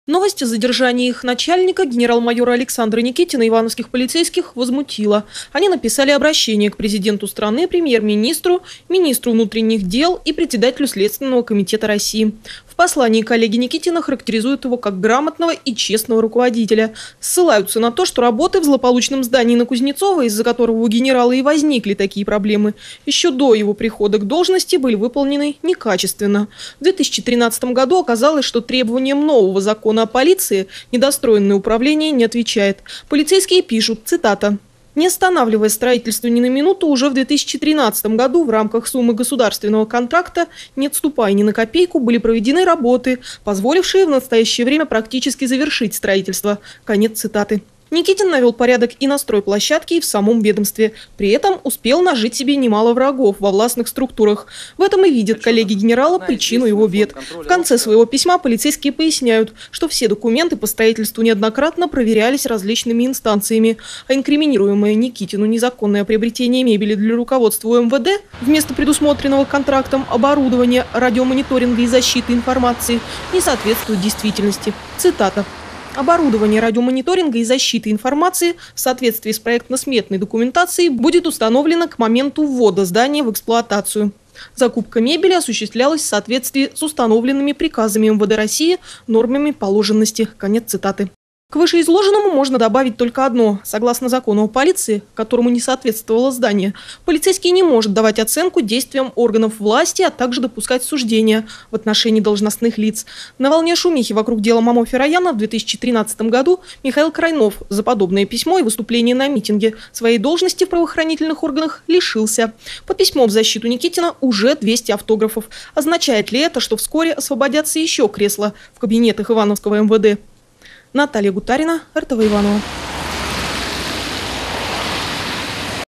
Новость о задержании их начальника, генерал-майора Александра Никитина, ивановских полицейских, возмутила. Они написали обращение к президенту страны, премьер-министру, министру внутренних дел и председателю Следственного комитета России. В послании коллеги Никитина характеризуют его как грамотного и честного руководителя. Ссылаются на то, что работы в злополучном здании на Кузнецова, из-за которого у генерала и возникли такие проблемы, еще до его прихода к должности были выполнены некачественно. В 2013 году оказалось, что требованиям нового закона о полиции недостроенное управление не отвечает. Полицейские пишут, цитата: «Не останавливая строительство ни на минуту, уже в 2013 году в рамках суммы государственного контракта, не отступая ни на копейку, были проведены работы, позволившие в настоящее время практически завершить строительство». Конец цитаты. Никитин навел порядок и на стройплощадке, и в самом ведомстве. При этом успел нажить себе немало врагов во властных структурах. В этом и видят коллеги генерала причину его бед. В конце своего письма полицейские поясняют, что все документы по строительству неоднократно проверялись различными инстанциями, а инкриминируемое Никитину незаконное приобретение мебели для руководства УМВД вместо предусмотренного контрактом оборудования радиомониторинга и защиты информации не соответствует действительности. Цитата. «Оборудование радиомониторинга и защиты информации в соответствии с проектно-сметной документацией будет установлено к моменту ввода здания в эксплуатацию. Закупка мебели осуществлялась в соответствии с установленными приказами МВД России нормами положенности». Конец цитаты. К вышеизложенному можно добавить только одно. Согласно закону о полиции, которому не соответствовало здание, полицейский не может давать оценку действиям органов власти, а также допускать суждения в отношении должностных лиц. На волне шумихи вокруг дела Мамо Ферояна в 2013 году Михаил Крайнов за подобное письмо и выступление на митинге своей должности в правоохранительных органах лишился. Под письмом в защиту Никитина уже 200 автографов. Означает ли это, что вскоре освободятся еще кресла в кабинетах Ивановского МВД? Наталья Гутарина, РТВ Иваново.